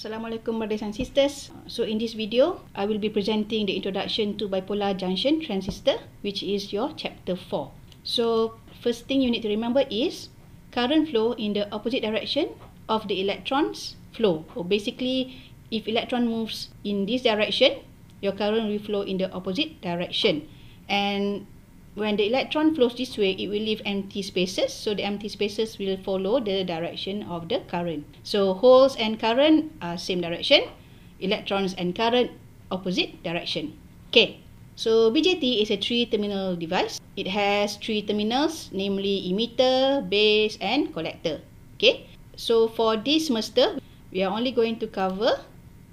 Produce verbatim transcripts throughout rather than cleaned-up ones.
Assalamualaikum brothers and sisters. So in this video, I will be presenting the introduction to bipolar junction transistor, which is your chapter four. So first thing you need to remember is current flow in the opposite direction of the electrons flow. So basically, if electron moves in this direction, your current will flow in the opposite direction. And when the electron flows this way, it will leave empty spaces. So the empty spaces will follow the direction of the current. So holes and current are same direction. Electrons and current opposite direction. Okay. So B J T is a three-terminal device. It has three terminals, namely emitter, base, and collector. Okay. So for this semester, we are only going to cover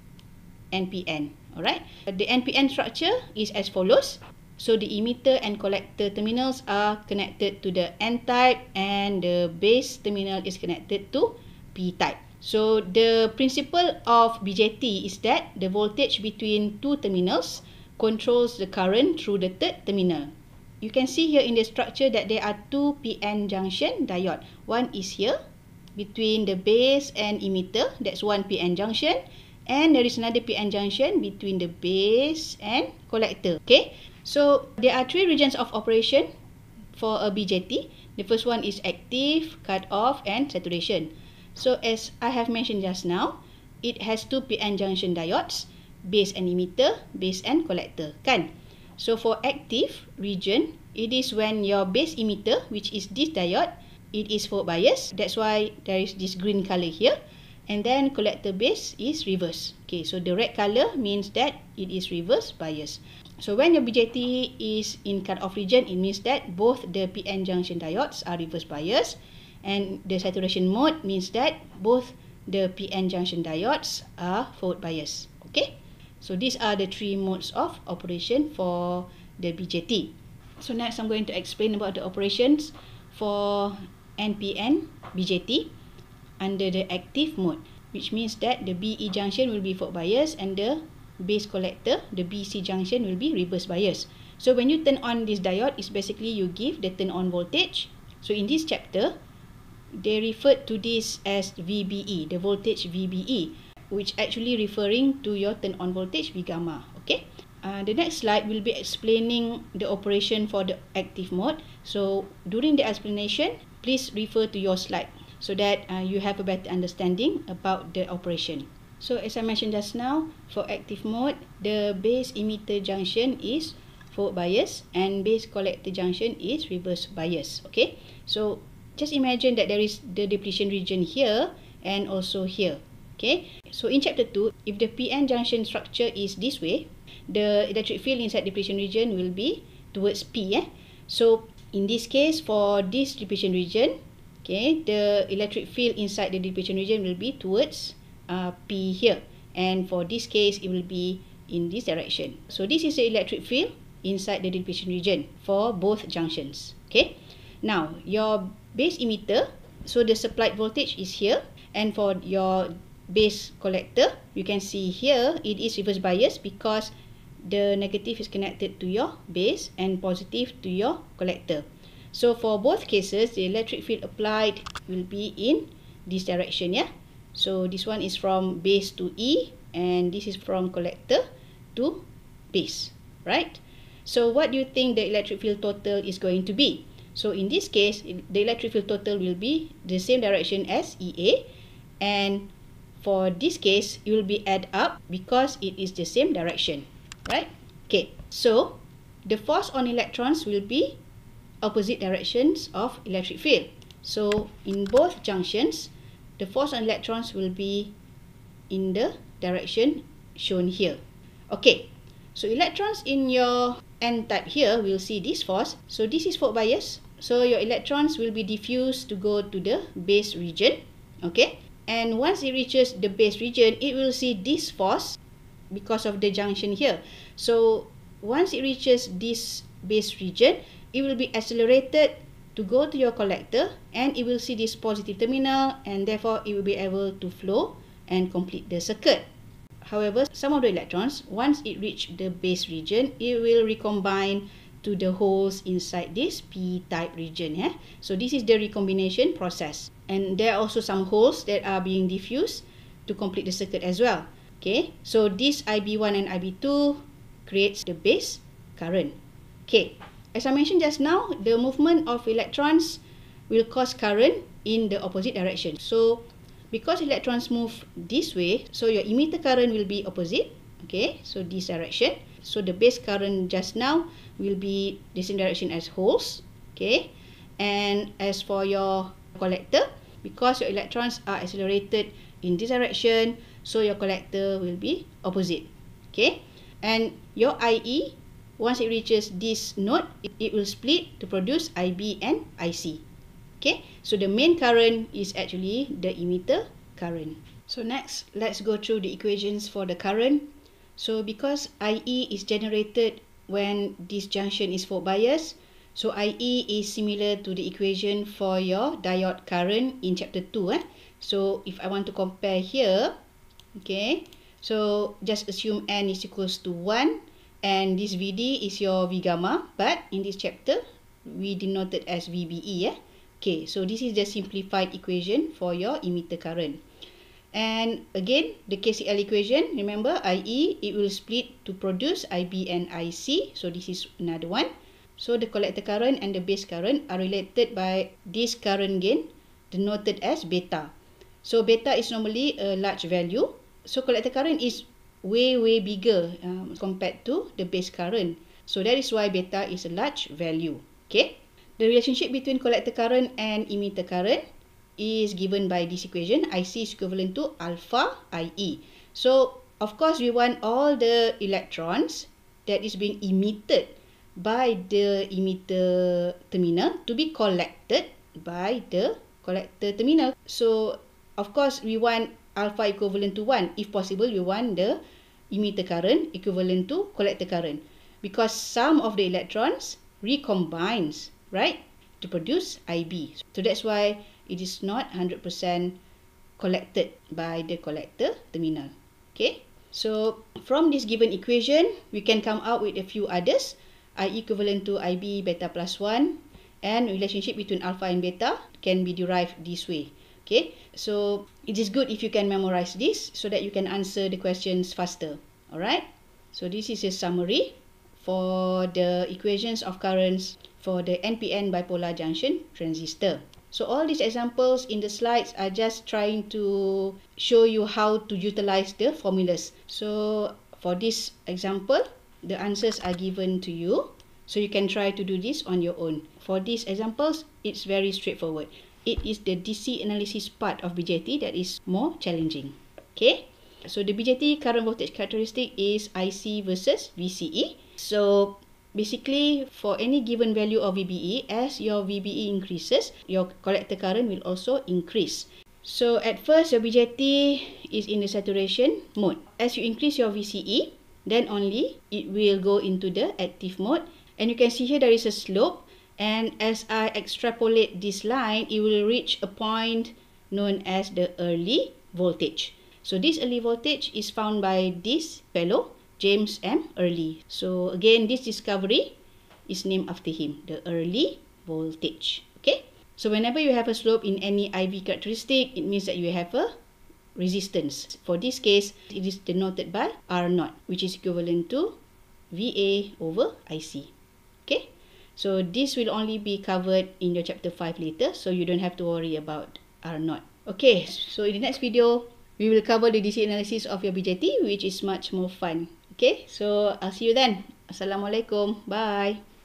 N P N. Alright. The N P N structure is as follows. So the emitter and collector terminals are connected to the N-type and the base terminal is connected to P-type. So the principle of B J T is that the voltage between two terminals controls the current through the third terminal. You can see here in the structure that there are two P N junction diode. One is here between the base and emitter. That's one P N junction. And there is another P N junction between the base and collector. Okay. So there are three regions of operation for a B J T. The first one is active, cut-off, and saturation. So as I have mentioned just now, it has two P N junction diodes, base and emitter, base and collector. Kan? So for active region, it is when your base emitter, which is this diode, it is forward bias. That's why there is this green color here. And then collector base is reverse. Okay, so the red color means that it is reverse bias. So when your B J T is in cut-off region, it means that both the P N junction diodes are reverse bias, and the saturation mode means that both the P N junction diodes are forward bias. Okay, so these are the three modes of operation for the B J T. So next I'm going to explain about the operations for N P N B J T under the active mode, which means that the B E junction will be forward bias and the base collector, the B C junction, will be reverse bias. So when you turn on this diode, it's basically you give the turn on voltage. So in this chapter, they referred to this as V B E, the voltage V B E, which actually referring to your turn on voltage V gamma. Okay. Uh, the next slide will be explaining the operation for the active mode. So during the explanation, please refer to your slide so that uh, you have a better understanding about the operation. So as I mentioned just now, for active mode, the base emitter junction is forward bias and base collector junction is reverse bias. Okay, so just imagine that there is the depletion region here and also here. Okay, so in chapter two, if the P N junction structure is this way, the electric field inside depletion region will be towards P. Eh? So in this case, for this depletion region, okay, the electric field inside the depletion region will be towards Uh, P here, and for this case it will be in this direction. So this is the electric field inside the depletion region for both junctions. Okay, now your base emitter, so the supplied voltage is here, and for your base collector, you can see here it is reverse bias because the negative is connected to your base and positive to your collector. So for both cases, the electric field applied will be in this direction. Yeah. So this one is from base to E, and this is from collector to base, right? So what do you think the electric field total is going to be? So in this case, the electric field total will be the same direction as E A, and for this case, it will be add up because it is the same direction, right? Okay, so the force on electrons will be opposite directions of electric field. So in both junctions, the force on electrons will be in the direction shown here. Okay, so electrons in your N-type here will see this force. So this is forward bias. So your electrons will be diffused to go to the base region. Okay, and once it reaches the base region, it will see this force because of the junction here. So once it reaches this base region, it will be accelerated to go to your collector, and it will see this positive terminal, and therefore it will be able to flow and complete the circuit. However, some of the electrons, once it reach the base region, it will recombine to the holes inside this P-type region. Yeah? So this is the recombination process, and there are also some holes that are being diffused to complete the circuit as well. Okay, so this I B one and I B two creates the base current. Okay, as I mentioned just now, the movement of electrons will cause current in the opposite direction. So because electrons move this way, so your emitter current will be opposite. Okay, so this direction. So the base current just now will be the same direction as holes. Okay, and as for your collector, because your electrons are accelerated in this direction, so your collector will be opposite. Okay, and your I E, once it reaches this node, it, it will split to produce I B and I C. Okay, so the main current is actually the emitter current. So next, let's go through the equations for the current. So because I E is generated when this junction is forward biased, so I E is similar to the equation for your diode current in chapter two. Eh? So if I want to compare here, okay, so just assume N is equals to one and this V D is your V gamma, but in this chapter we denote it as V B E. Eh? Okay, so this is the simplified equation for your emitter current. And again, the K C L equation, remember I E, it will split to produce I B and I C. So this is another one. So the collector current and the base current are related by this current gain denoted as beta. So beta is normally a large value. So collector current is way way bigger um, compared to the base current. So that is why beta is a large value. Okay. The relationship between collector current and emitter current is given by this equation. I C is equivalent to alpha I E. So of course we want all the electrons that is being emitted by the emitter terminal to be collected by the collector terminal. So of course we want alpha equivalent to one. If possible, we want the emitter current equivalent to collector current, because some of the electrons recombines, right, to produce I B. So that's why it is not one hundred percent collected by the collector terminal. Okay, so from this given equation, we can come out with a few others. I equivalent to I B beta plus one, and relationship between alpha and beta can be derived this way. Okay, so it is good if you can memorize this so that you can answer the questions faster. Alright, so this is a summary for the equations of currents for the N P N bipolar junction transistor. So all these examples in the slides are just trying to show you how to utilize the formulas. So for this example, the answers are given to you. So you can try to do this on your own. For these examples, it's very straightforward. It is the D C analysis part of B J T that is more challenging. Okay, so the B J T current voltage characteristic is I C versus V C E. So basically, for any given value of V B E, as your V B E increases, your collector current will also increase. So at first, your B J T is in the saturation mode. As you increase your V C E, then only it will go into the active mode. And you can see here there is a slope. And as I extrapolate this line, it will reach a point known as the early voltage. So this early voltage is found by this fellow, James M. Early. So again, this discovery is named after him, the early voltage. Okay, so whenever you have a slope in any I V characteristic, it means that you have a resistance. For this case, it is denoted by R zero, which is equivalent to V A over I C. Okay, so this will only be covered in your chapter five later, so you don't have to worry about R zero. Okay, so in the next video, we will cover the D C analysis of your B J T, which is much more fun. Okay, so I'll see you then. Assalamualaikum. Bye.